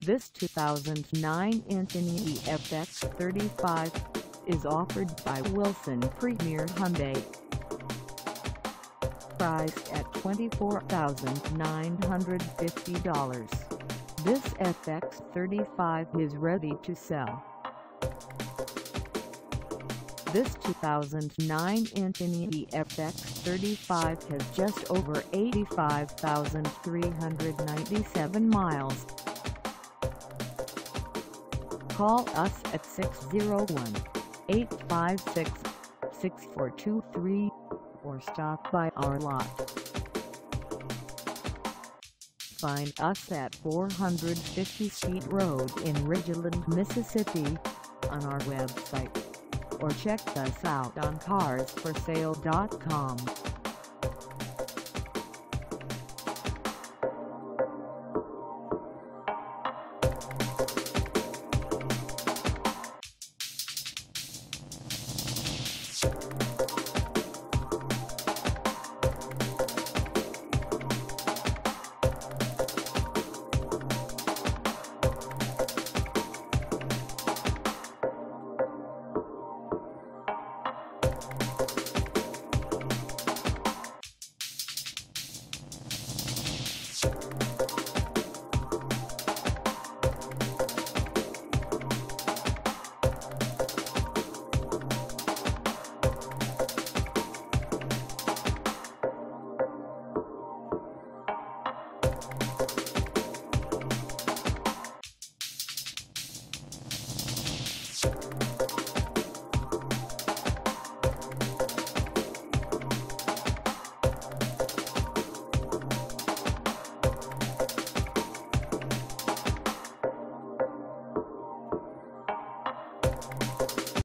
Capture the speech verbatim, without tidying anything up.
This two thousand nine Infiniti F X thirty-five is offered by Wilson Premier Hyundai. Priced at twenty-four thousand nine hundred fifty dollars, this F X thirty-five is ready to sell. This two thousand nine Infiniti F X thirty-five has just over eighty-five thousand three hundred ninety-seven miles. Call us at six oh one, eight five six, six four two three or stop by our lot. Find us at four fifty Skeet Road in Ridgeland, Mississippi on our website, or check us out on cars for sale dot com. You